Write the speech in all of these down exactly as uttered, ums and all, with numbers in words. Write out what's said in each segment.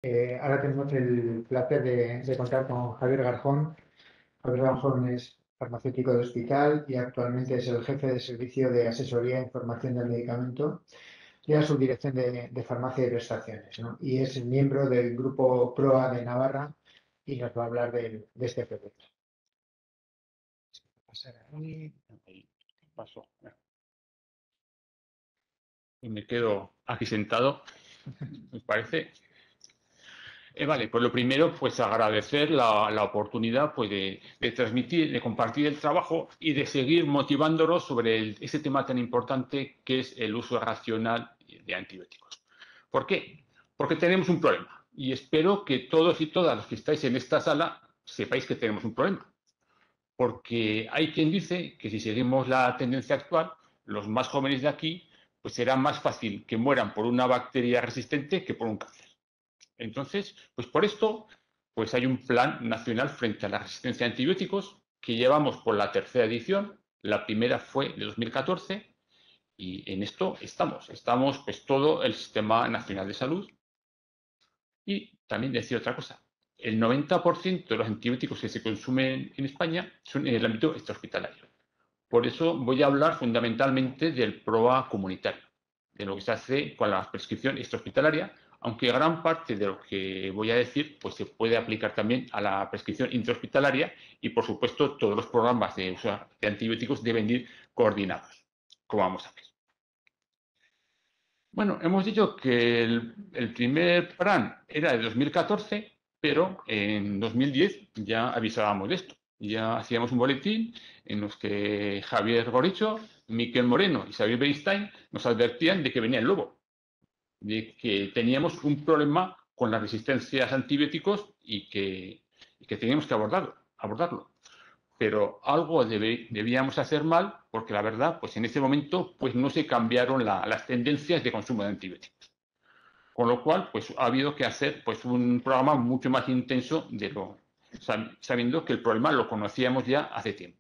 Eh, ahora tenemos el placer de, de contar con Javier Garjón. Javier Garjón es farmacéutico de hospital y actualmente es el jefe de servicio de asesoría e información del medicamento y la subdirección de, de farmacia y prestaciones, ¿no? Y es miembro del grupo PROA de Navarra y nos va a hablar de, de este proyecto. Ahí paso. Y me quedo aquí sentado, ¿me parece? Eh, vale, pues lo primero, pues agradecer la, la oportunidad pues, de, de transmitir, de compartir el trabajo y de seguir motivándonos sobre el, ese tema tan importante que es el uso racional de antibióticos. ¿Por qué? Porque tenemos un problema y espero que todos y todas los que estáis en esta sala sepáis que tenemos un problema. Porque hay quien dice que si seguimos la tendencia actual, los más jóvenes de aquí, pues será más fácil que mueran por una bacteria resistente que por un cáncer. Entonces, pues por esto, pues hay un plan nacional frente a la resistencia a antibióticos que llevamos por la tercera edición. La primera fue de dos mil catorce y en esto estamos. Estamos pues todo el Sistema Nacional de Salud. Y también decir otra cosa. El noventa por ciento de los antibióticos que se consumen en España son en el ámbito extrahospitalario. Por eso voy a hablar fundamentalmente del PROA comunitario, de lo que se hace con la prescripción extrahospitalaria, aunque gran parte de lo que voy a decir pues, se puede aplicar también a la prescripción intrahospitalaria y, por supuesto, todos los programas de uso de antibióticos deben ir coordinados, como vamos a ver. Bueno, hemos dicho que el, el primer plan era de dos mil catorce, pero en dos mil diez ya avisábamos de esto. Ya hacíamos un boletín en los que Javier Goricho, Miquel Moreno y Xavier Beristain nos advertían de que venía el lobo, de que teníamos un problema con las resistencias a antibióticos y que, y que teníamos que abordarlo, abordarlo. Pero algo debe, debíamos hacer mal porque la verdad, pues en ese momento pues no se cambiaron la, las tendencias de consumo de antibióticos. Con lo cual, pues ha habido que hacer pues un programa mucho más intenso de lo, sabiendo que el problema lo conocíamos ya hace tiempo.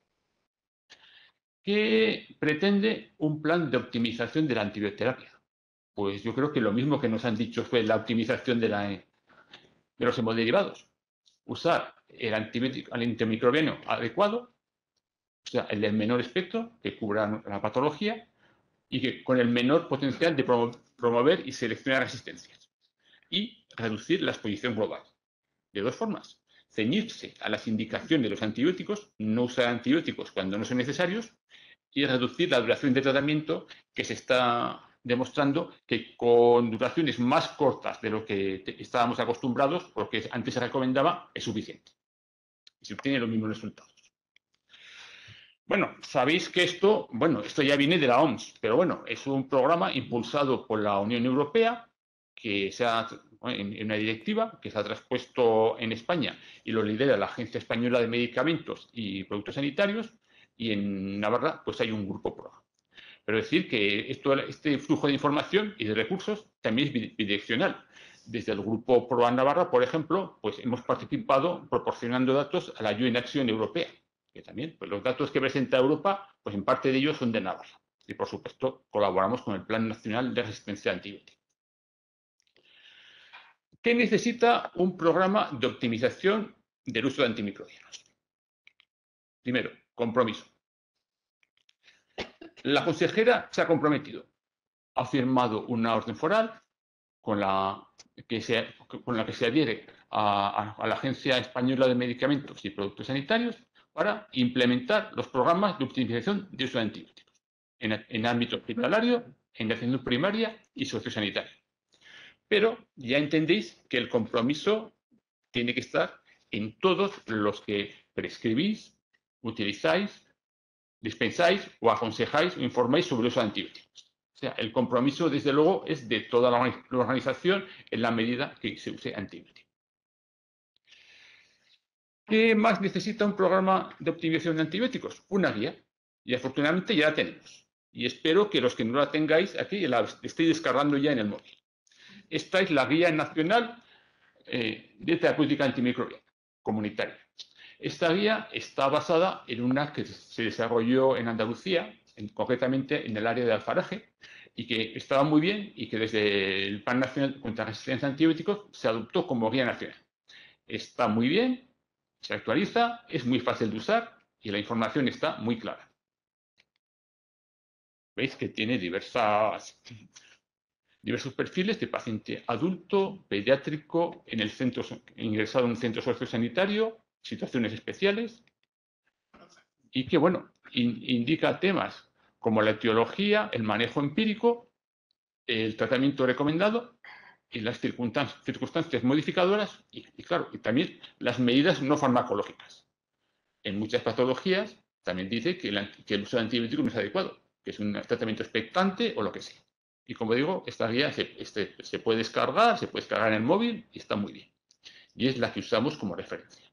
¿Qué pretende un plan de optimización de la antibioterapia? Pues yo creo que lo mismo que nos han dicho fue la optimización de, la, de los hemoderivados. Usar el antibiótico, el antimicrobiano adecuado, o sea, el del menor espectro, que cubra la patología, y que con el menor potencial de promover y seleccionar resistencias. Y reducir la exposición global. De dos formas. Ceñirse a las indicaciones de los antibióticos, no usar antibióticos cuando no son necesarios, y reducir la duración de tratamiento que se está demostrando que con duraciones más cortas de lo que estábamos acostumbrados, porque antes se recomendaba, es suficiente. Y se obtienen los mismos resultados. Bueno, sabéis que esto, bueno, esto ya viene de la O M S, pero bueno, es un programa impulsado por la Unión Europea que se ha, en una directiva que se ha traspuesto en España y lo lidera la Agencia Española de Medicamentos y Productos Sanitarios, y en Navarra pues hay un grupo PROA. Pero decir que esto, este flujo de información y de recursos también es bidireccional. Desde el grupo PROA Navarra, por ejemplo, pues hemos participado proporcionando datos a la U N Action Europea, que también pues los datos que presenta Europa, pues en parte de ellos son de Navarra. Y por supuesto colaboramos con el Plan Nacional de Resistencia a Antibióticos. ¿Qué necesita un programa de optimización del uso de antimicrobianos? Primero, compromiso. La consejera se ha comprometido. Ha firmado una orden foral con la que se, con la, que se adhiere a, a, a la Agencia Española de Medicamentos y Productos Sanitarios para implementar los programas de optimización de uso de antibióticos en, en ámbito hospitalario, en atención primaria y sociosanitaria. Pero ya entendéis que el compromiso tiene que estar en todos los que prescribís, utilizáis, dispensáis o aconsejáis o informáis sobre el uso de antibióticos. O sea, el compromiso, desde luego, es de toda la organización en la medida que se use antibiótico. ¿Qué más necesita un programa de optimización de antibióticos? Una guía. Y afortunadamente ya la tenemos. Y espero que los que no la tengáis aquí la estéis descargando ya en el móvil. Esta es la guía nacional eh, de terapéutica antimicrobiana comunitaria. Esta guía está basada en una que se desarrolló en Andalucía, en, concretamente en el área de Alfaraje, y que estaba muy bien y que desde el Plan Nacional contra la Resistencia a Antibióticos se adoptó como guía nacional. Está muy bien, se actualiza, es muy fácil de usar y la información está muy clara. Veis que tiene diversas, diversos perfiles de paciente adulto, pediátrico, en el centro, ingresado en un centro sociosanitario, situaciones especiales, y que, bueno, in, indica temas como la etiología, el manejo empírico, el tratamiento recomendado y las circunstancias, circunstancias modificadoras y, y, claro, y también las medidas no farmacológicas. En muchas patologías también dice que el, que el uso de antibióticos no es adecuado, que es un tratamiento expectante o lo que sea. Y como digo, esta guía se, este, se puede descargar, se puede descargar en el móvil y está muy bien. Y es la que usamos como referencia.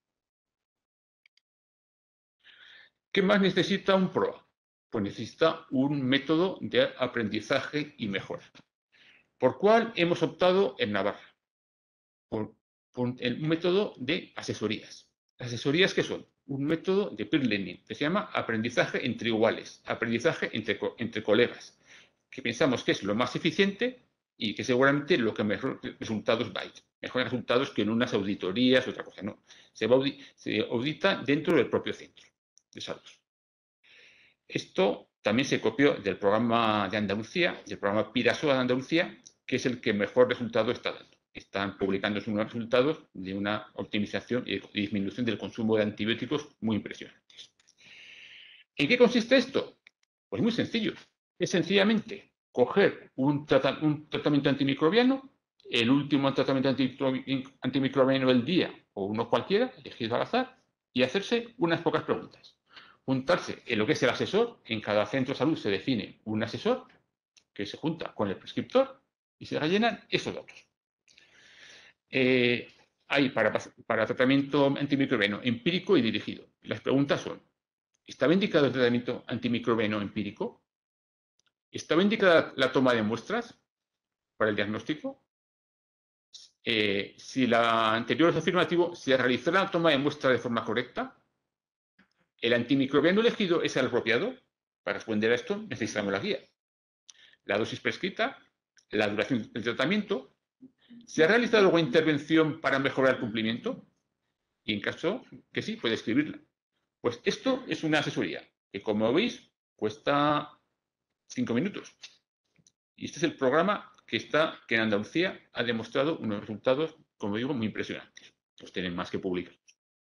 ¿Qué más necesita un P R O A? Pues necesita un método de aprendizaje y mejora. ¿Por cuál hemos optado en Navarra? Por, por el método de asesorías. ¿Asesorías qué son? Un método de peer learning que se llama aprendizaje entre iguales, aprendizaje entre, entre colegas, que pensamos que es lo más eficiente y que seguramente lo que mejor resultados va a ir. Mejores resultados que en unas auditorías, otra cosa, no. Se, va, se audita dentro del propio centro de salud. Esto también se copió del programa de Andalucía, del programa Pirasoa de Andalucía, que es el que mejor resultado está dando. Están publicando unos resultados de una optimización y disminución del consumo de antibióticos muy impresionantes. ¿En qué consiste esto? Pues muy sencillo. Es sencillamente coger un, trata un tratamiento antimicrobiano, el último tratamiento antimicrobiano del día o uno cualquiera, elegido al azar, y hacerse unas pocas preguntas. Juntarse en lo que es el asesor. En cada centro de salud se define un asesor que se junta con el prescriptor y se rellenan esos datos. Eh, hay para, para tratamiento antimicrobiano empírico y dirigido. Las preguntas son: ¿estaba indicado el tratamiento antimicrobiano empírico? ¿Estaba indicada la toma de muestras para el diagnóstico? Eh, si la anterior es afirmativo, ¿se realizó la toma de muestra de forma correcta? ¿El antimicrobiano elegido es el apropiado? Para responder a esto necesitamos la guía. La dosis prescrita, la duración del tratamiento, ¿se ha realizado alguna intervención para mejorar el cumplimiento? Y en caso que sí, puede escribirla. Pues esto es una asesoría que, como veis, cuesta cinco minutos. Y este es el programa que, está, que en Andalucía ha demostrado unos resultados, como digo, muy impresionantes. Pues tienen más que publicar.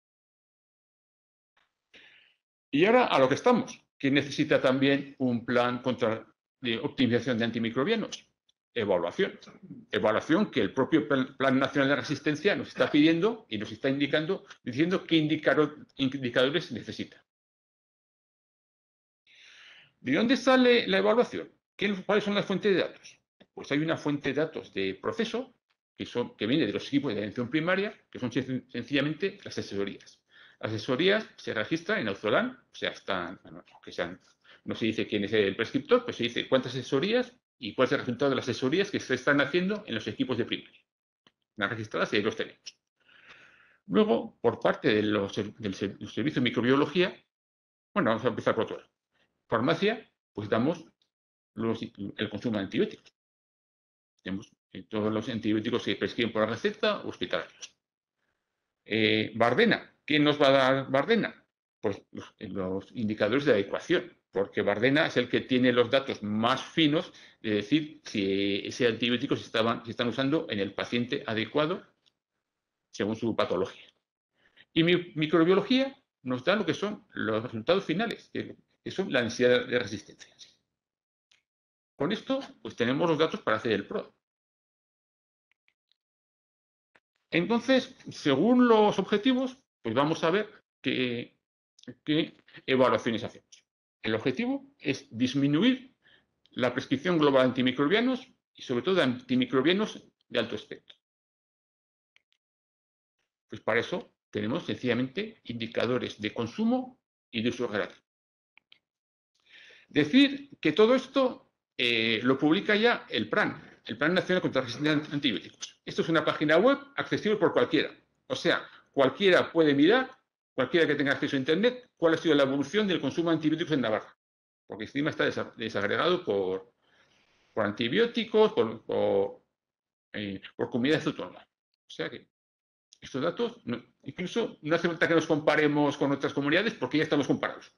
Y ahora a lo que estamos. ¿Quién necesita también un plan contra, de optimización de antimicrobianos? Evaluación. Evaluación que el propio Plan Nacional de Resistencia nos está pidiendo y nos está indicando, diciendo qué indicador, indicadores necesita. ¿De dónde sale la evaluación? ¿Cuáles son las fuentes de datos? Pues hay una fuente de datos de proceso que, son, que viene de los equipos de atención primaria, que son sencillamente las asesorías. Las asesorías se registran en Auzolan, o sea, están, bueno, que sean, no se dice quién es el prescriptor, pues se dice cuántas asesorías y cuál es el resultado de las asesorías que se están haciendo en los equipos de primaria. Las registradas y ahí los tenemos. Luego, por parte de los, del servicio de microbiología, bueno, vamos a empezar por otro. Farmacia, pues damos los, el consumo de antibióticos. Tenemos todos los antibióticos que prescriben por la receta hospitalarios. Eh, Bardena, ¿quién nos va a dar Bardena? Pues los, los indicadores de adecuación, porque Bardena es el que tiene los datos más finos de decir si ese antibiótico se, estaban, se están usando en el paciente adecuado según su patología. Y mi, microbiología nos da lo que son los resultados finales, que, que son la densidad de resistencia. Con esto, pues tenemos los datos para hacer el P R O A. Entonces, según los objetivos, pues vamos a ver qué, qué evaluaciones hacemos. El objetivo es disminuir la prescripción global de antimicrobianos y sobre todo de antimicrobianos de alto espectro. Pues para eso tenemos sencillamente indicadores de consumo y de uso relativo. Decir que todo esto eh, lo publica ya el PRAN, el Plan Nacional contra la Resistencia a Antibióticos. Esto es una página web accesible por cualquiera. O sea, cualquiera puede mirar, cualquiera que tenga acceso a Internet, cuál ha sido la evolución del consumo de antibióticos en Navarra. Porque encima está desagregado por, por antibióticos, por, por, eh, por comunidades autónomas. O sea que estos datos, no, incluso no hace falta que nos comparemos con otras comunidades porque ya estamos comparados.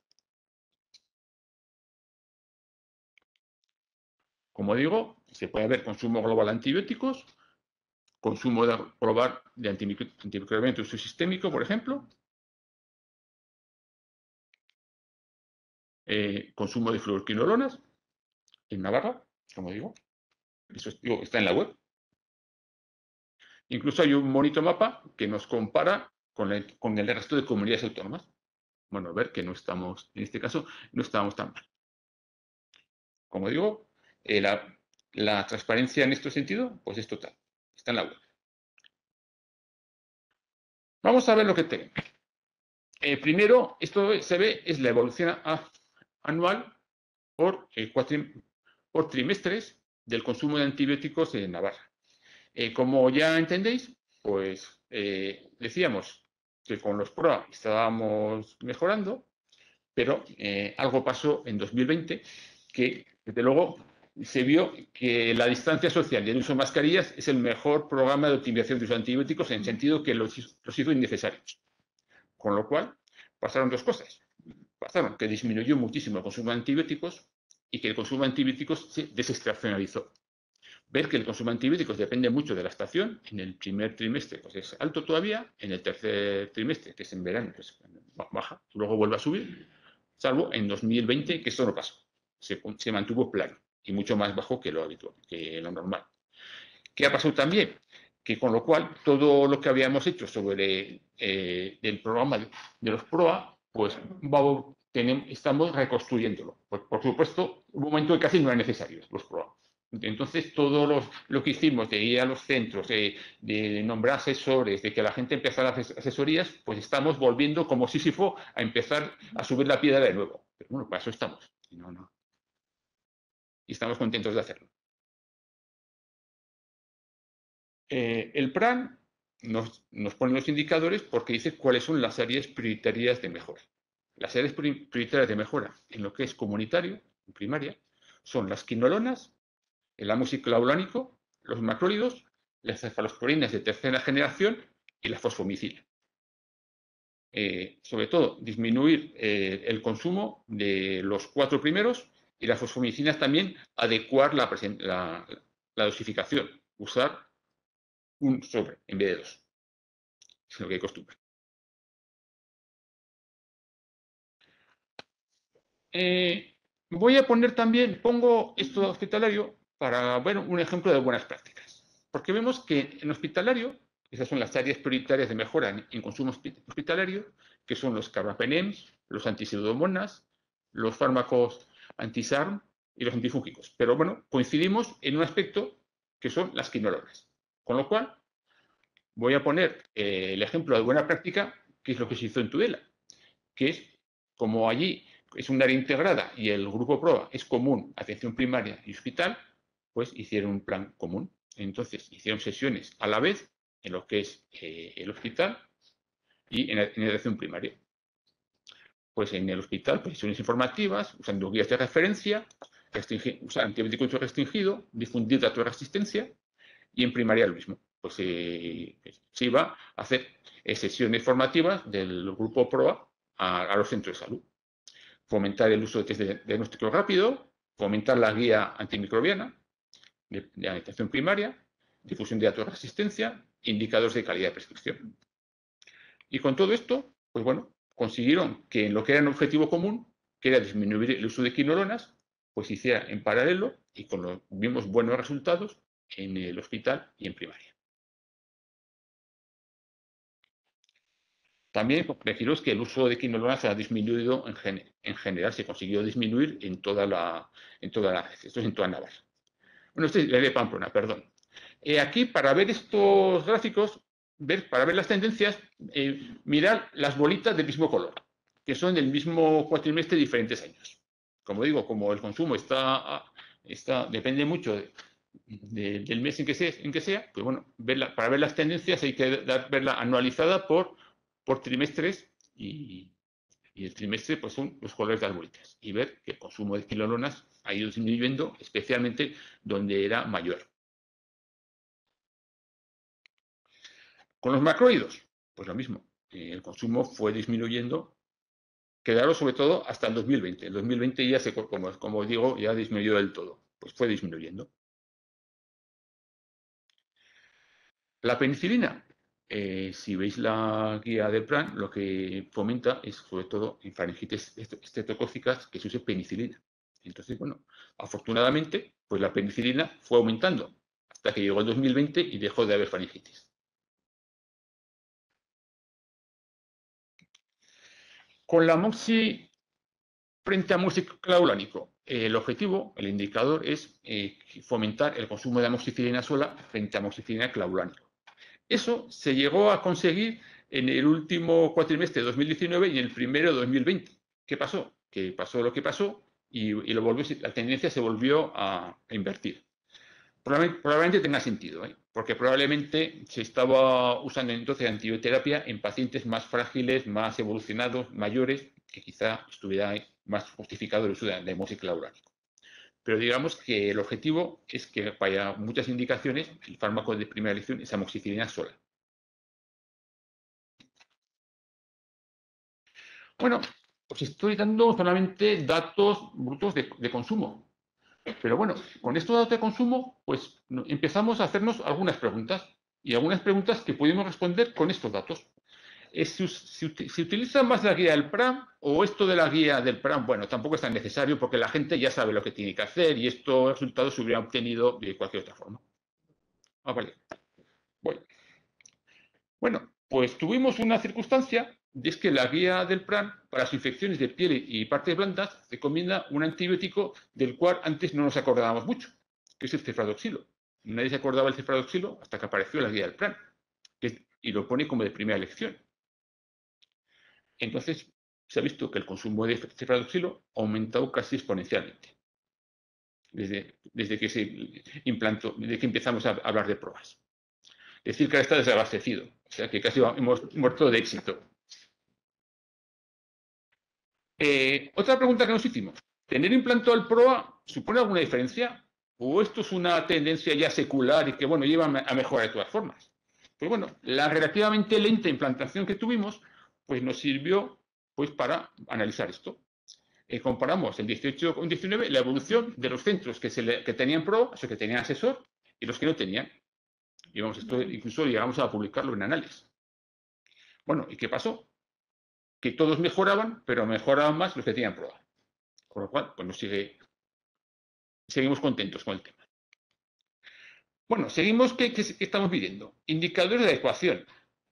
Como digo, se puede ver consumo global de antibióticos, consumo de, global de antimicrobiano de uso sistémico, por ejemplo, eh, consumo de fluoroquinolonas en Navarra, como digo, eso digo, está en la web. Incluso hay un bonito mapa que nos compara con el, con el resto de comunidades autónomas. Bueno, a ver que no estamos, en este caso, no estamos tan mal. Como digo, eh, la, la transparencia en este sentido, pues es total. Está en la web. Vamos a ver lo que tenemos. Eh, primero, esto se ve, es la evolución a, anual por, eh, cuatro, por trimestres del consumo de antibióticos en Navarra. Eh, como ya entendéis, pues eh, decíamos que con los P R O A estábamos mejorando, pero eh, algo pasó en dos mil veinte que, desde luego, se vio que la distancia social y el uso de mascarillas es el mejor programa de optimización de uso de antibióticos en el sentido que los, los hizo innecesarios. Con lo cual, pasaron dos cosas. Pasaron que disminuyó muchísimo el consumo de antibióticos y que el consumo de antibióticos se desestacionalizó. Ver que el consumo de antibióticos depende mucho de la estación. En el primer trimestre pues es alto todavía, en el tercer trimestre, que es en verano, pues baja, luego vuelve a subir, salvo en dos mil veinte, que esto no pasó. Se, se mantuvo plano y mucho más bajo que lo habitual, que lo normal. ¿Qué ha pasado también? Que con lo cual todo lo que habíamos hecho sobre eh, el programa de, de los P R O A, pues vamos, tenemos, estamos reconstruyéndolo. Pues, por supuesto, hubo un momento que casi no eran necesarios los P R O A. Entonces, todo los, lo que hicimos de ir a los centros, de, de nombrar asesores, de que la gente empezara a hacer asesorías, pues estamos volviendo como Sísifo a empezar a subir la piedra de nuevo. Pero bueno, para eso estamos. No, no. Y estamos contentos de hacerlo. Eh, el plan nos, nos pone los indicadores porque dice cuáles son las áreas prioritarias de mejora. Las áreas prioritarias de mejora en lo que es comunitario, en primaria, son las quinolonas, el amoxiclavulánico, los macrólidos, las cefalosporinas de tercera generación y la fosfomicina. Eh, sobre todo, disminuir eh, el consumo de los cuatro primeros y las fosfomicinas también adecuar la, la, la dosificación, usar un sobre en vez de dos. Es lo que hay costumbre. Eh, voy a poner también, pongo esto hospitalario para ver un ejemplo de buenas prácticas. Porque vemos que en hospitalario, esas son las áreas prioritarias de mejora en, en consumo hospitalario, que son los carbapenems, los antipseudomonas, los fármacos anti-SARM y los antifúngicos. Pero bueno, coincidimos en un aspecto que son las quinolonas. Con lo cual, voy a poner eh, el ejemplo de buena práctica, que es lo que se hizo en Tudela, que es como allí es un área integrada y el grupo P R O A es común, atención primaria y hospital, pues hicieron un plan común. Entonces hicieron sesiones a la vez en lo que es eh, el hospital y en la, en la atención primaria. Pues en el hospital, pues sesiones informativas, usando guías de referencia, usar antibiótico uso restringido, difundir datos de resistencia, y en primaria lo mismo. Pues eh, se iba a hacer eh, sesiones formativas del grupo P R O A a, a los centros de salud. Fomentar el uso de test de diagnóstico rápido, fomentar la guía antimicrobiana de, de atención primaria, difusión de datos de resistencia, indicadores de calidad de prescripción. Y con todo esto, pues bueno, consiguieron que en lo que era un objetivo común, que era disminuir el uso de quinolonas, pues se hiciera en paralelo y con los mismos buenos resultados en el hospital y en primaria. También deciros que el uso de quinolonas se ha disminuido en, gen en general, se consiguió disminuir en toda la, en toda la, esto es en toda Navarra. Bueno, este es de Pamplona, perdón. Eh, aquí, para ver estos gráficos, ver, para ver las tendencias, eh, mirar las bolitas del mismo color, que son del mismo cuatrimestre de diferentes años. Como digo, como el consumo está, está depende mucho de, de, del mes en que sea, en que sea pues bueno, verla, para ver las tendencias hay que dar, verla anualizada por, por trimestres y, Y el trimestre, pues son los colores de las bolitas. Y ver que el consumo de quinolonas ha ido disminuyendo, especialmente donde era mayor. Con los macróidos, pues lo mismo. El consumo fue disminuyendo, quedaron sobre todo hasta el dos mil veinte. El dos mil veinte ya se, como, como digo, ya disminuyó del todo. Pues fue disminuyendo. La penicilina, eh, si veis la guía del plan, lo que fomenta es, sobre todo, en faringitis estreptocócicas, que se use penicilina. Entonces, bueno, afortunadamente, pues la penicilina fue aumentando hasta que llegó el dos mil veinte y dejó de haber faringitis. Con la moxi, frente a moxiclaulánico, eh, el objetivo, el indicador, es eh, fomentar el consumo de amoxicilina sola frente a amoxicilina clavulánico. Eso se llegó a conseguir en el último cuatrimestre de dos mil diecinueve y en el primero de dos mil veinte. ¿Qué pasó? Que pasó lo que pasó y, y lo volvió, la tendencia se volvió a, a invertir. Probablemente, probablemente tenga sentido, ¿eh? Porque probablemente se estaba usando entonces antibioterapia en pacientes más frágiles, más evolucionados, mayores, que quizá estuviera más justificado el uso de, de moxiclaulánico. Pero digamos que el objetivo es que para muchas indicaciones el fármaco de primera elección es amoxicilina sola. Bueno, os estoy dando solamente datos brutos de, de consumo. Pero bueno, con estos datos de consumo, pues empezamos a hacernos algunas preguntas. Y algunas preguntas que pudimos responder con estos datos. ¿Se, se, se utiliza más la guía del PRAM o esto de la guía del PRAM? Bueno, tampoco es tan necesario porque la gente ya sabe lo que tiene que hacer y estos resultados se hubieran obtenido de cualquier otra forma. Ah, vale. Voy. Bueno, pues tuvimos una circunstancia, y es que la guía del PRAN para las infecciones de piel y partes blandas recomienda un antibiótico del cual antes no nos acordábamos mucho, que es el cefradoxilo. Nadie se acordaba del cefradoxilo hasta que apareció la guía del PRAN, que, y lo pone como de primera elección. Entonces, se ha visto que el consumo de cefradoxilo ha aumentado casi exponencialmente, desde, desde que se implantó, desde que empezamos a hablar de pruebas. Es decir, que ahora está desabastecido, o sea que casi hemos muerto de éxito. Eh, otra pregunta que nos hicimos, ¿tener implantado el PROA supone alguna diferencia? ¿O esto es una tendencia ya secular y que, bueno, lleva a mejorar de todas formas? Pues bueno, la relativamente lenta implantación que tuvimos, pues nos sirvió pues, para analizar esto. Eh, comparamos el dieciocho con diecinueve la evolución de los centros que, se le, que tenían PROA, o sea, que tenían asesor, y los que no tenían. Y vamos, esto incluso llegamos a publicarlo en análisis. Bueno, ¿y qué pasó? Que todos mejoraban, pero mejoraban más los que tenían prueba. Con lo cual, pues nos sigue, seguimos contentos con el tema. Bueno, seguimos, ¿qué, qué, qué estamos viendo? Indicadores de adecuación.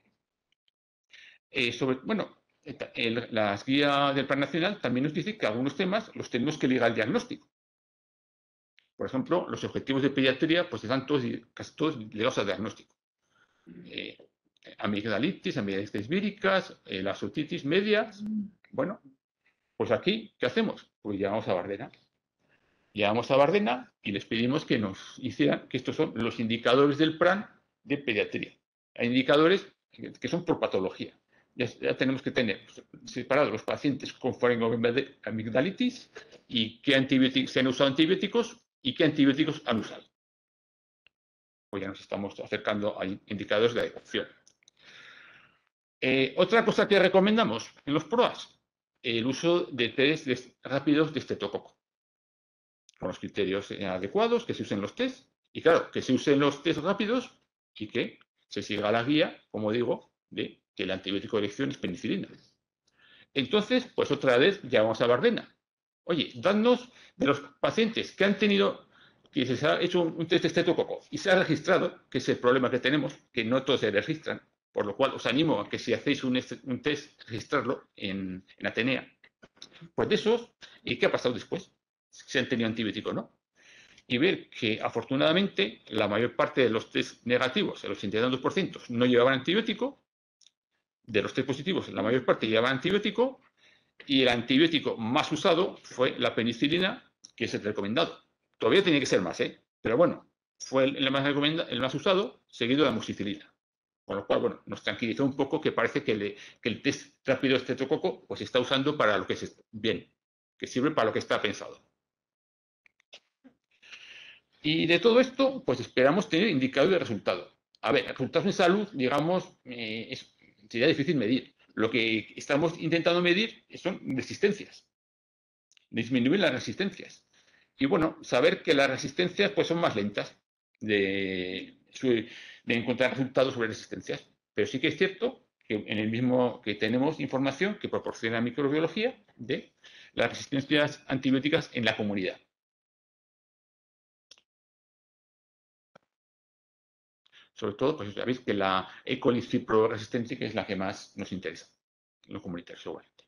Eh, sobre, bueno, el, las guías del Plan Nacional también nos dice que algunos temas los tenemos que ligar al diagnóstico. Por ejemplo, los objetivos de pediatría, pues están todos, casi todos ligados al diagnóstico. Eh, amigdalitis, amigdalitis víricas, eh, las otitis medias. Bueno, pues aquí, ¿qué hacemos? Pues llamamos a Bardena. Llamamos a Bardena y les pedimos que nos hicieran, que estos son los indicadores del plan de pediatría. Hay indicadores que son por patología. Ya, ya tenemos que tener separados los pacientes con faringoamigdalitis y qué antibióticos se han usado antibióticos y qué antibióticos han usado. Pues ya nos estamos acercando a indicadores de adecuación. Eh, otra cosa que recomendamos en los PROAS, el uso de test de, rápidos de estreptococo, con los criterios eh, adecuados, que se usen los test, y claro, que se usen los test rápidos y que se siga la guía, como digo, de que el antibiótico de elección es penicilina. Entonces, pues otra vez llamamos a Bardena. Oye, dadnos de los pacientes que han tenido, que se ha hecho un test de estreptococo y se ha registrado, que es el problema que tenemos, que no todos se registran, por lo cual os animo a que si hacéis un, un test, registrarlo en, en Atenea. Pues de esos, ¿y qué ha pasado después? Si han tenido antibiótico o no. Y ver que afortunadamente la mayor parte de los test negativos, el ochenta y dos por ciento, no llevaban antibiótico. De los test positivos, la mayor parte llevaban antibiótico. Y el antibiótico más usado fue la penicilina, que es el recomendado. Todavía tiene que ser más, ¿eh? Pero bueno, fue el, el, más, recomenda, el más usado, seguido de la amoxicilina. Con lo cual, bueno, nos tranquilizó un poco que parece que, le, que el test rápido de estreptococo pues, se está usando para lo que es bien, que sirve para lo que está pensado. Y de todo esto, pues esperamos tener indicadores de resultado. A ver, resultados en salud, digamos, eh, es, sería difícil medir. Lo que estamos intentando medir son resistencias, disminuir las resistencias. Y bueno, saber que las resistencias pues, son más lentas de, de encontrar resultados sobre resistencias. Pero sí que es cierto que en el mismo que tenemos información que proporciona microbiología de las resistencias antibióticas en la comunidad. Sobre todo, pues sabéis que la E. coli cipro resistente que es la que más nos interesa, en lo comunitario seguramente.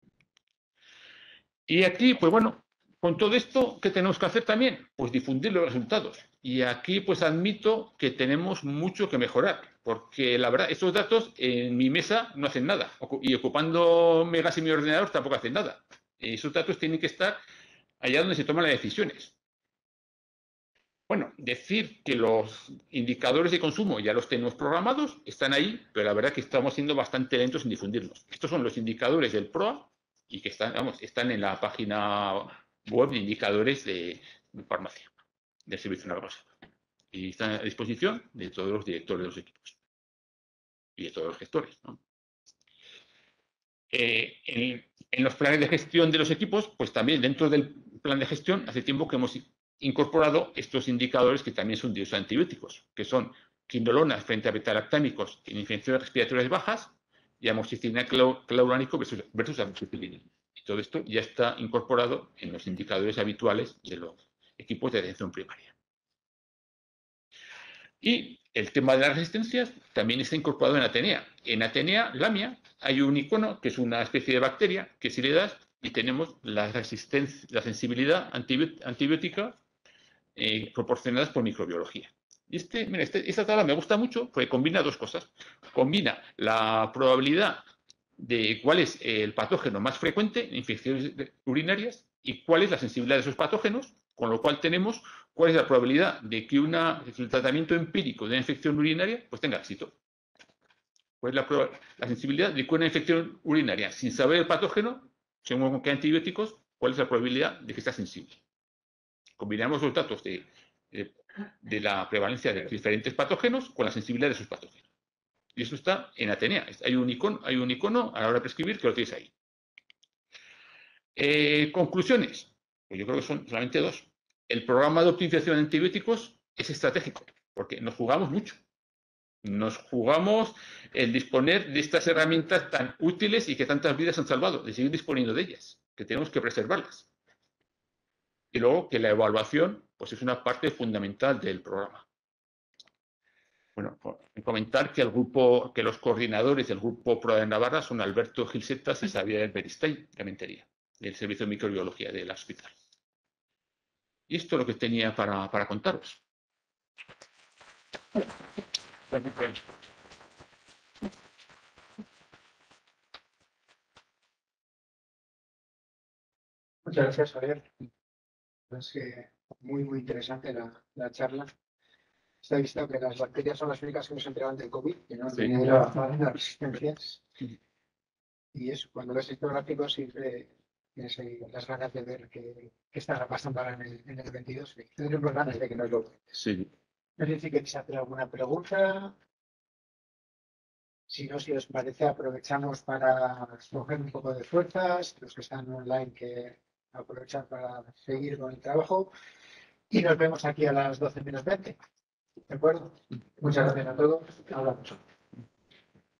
Y aquí, pues bueno, con todo esto, ¿qué tenemos que hacer también? Pues difundir los resultados. Y aquí, pues admito que tenemos mucho que mejorar, porque la verdad, estos datos en mi mesa no hacen nada. Y ocupando megas en mi ordenador tampoco hacen nada. Esos datos tienen que estar allá donde se toman las decisiones. Bueno, decir que los indicadores de consumo ya los tenemos programados, están ahí, pero la verdad es que estamos siendo bastante lentos en difundirlos. Estos son los indicadores del P R O A y que están, vamos, están en la página web de indicadores de, de farmacia, del Servicio Nacional de Salud. Y están a disposición de todos los directores de los equipos y de todos los gestores, ¿no? Eh, en, en los planes de gestión de los equipos, pues también dentro del plan de gestión, hace tiempo que hemos incorporado estos indicadores que también son de uso de antibióticos, que son quinolonas frente a betalactámicos en infecciones respiratorias bajas y amoxicilina clavulánico versus, versus amoxicilina. Y todo esto ya está incorporado en los indicadores habituales de los equipos de atención primaria. Y el tema de las resistencias también está incorporado en Atenea. En Atenea Lamia hay un icono que es una especie de bacteria que si le das y tenemos la resistencia, la sensibilidad antibiótica eh, proporcionadas por microbiología. Y este, mira, este, esta tabla me gusta mucho porque combina dos cosas. Combina la probabilidad de cuál es el patógeno más frecuente en infecciones urinarias y cuál es la sensibilidad de esos patógenos, con lo cual tenemos cuál es la probabilidad de que una, el tratamiento empírico de una infección urinaria pues tenga éxito. Pues la, la sensibilidad de que una infección urinaria, sin saber el patógeno, según con qué antibióticos, cuál es la probabilidad de que sea sensible. Combinamos los datos de, de, de la prevalencia de los diferentes patógenos con la sensibilidad de sus patógenos. Y eso está en Atenea. Hay un icono, hay un icono a la hora de prescribir que lo tenéis ahí. Eh, conclusiones. Pues yo creo que son solamente dos. El programa de optimización de antibióticos es estratégico, porque nos jugamos mucho. Nos jugamos el disponer de estas herramientas tan útiles y que tantas vidas han salvado, de seguir disponiendo de ellas, que tenemos que preservarlas. Y luego que la evaluación pues es una parte fundamental del programa. Bueno, comentar que el grupo, que los coordinadores del grupo P R O A de Navarra son Alberto Gilsetas y Xavier Beristain, de Mentería, del Servicio de Microbiología del hospital. Y esto es lo que tenía para, para contaros. Muchas gracias, Javier. Es que muy, muy interesante la, la charla. Se ha visto que las bacterias son las únicas que nos entregan del COVID, que no han tenido las resistencias. Y eso, cuando ves estos gráficos, siempre tienes ahí las ganas de ver qué está pasando ahora en el, en el veintidós. Tendremos ganas de que nos lo cuentes. Sí. No sé si queréis hacer alguna pregunta. Si no, si os parece, aprovechamos para coger un poco de fuerzas, los que están online, que aprovechar para seguir con el trabajo. Y nos vemos aquí a las doce menos veinte. ¿De acuerdo? Muchas gracias a todos. Hablamos.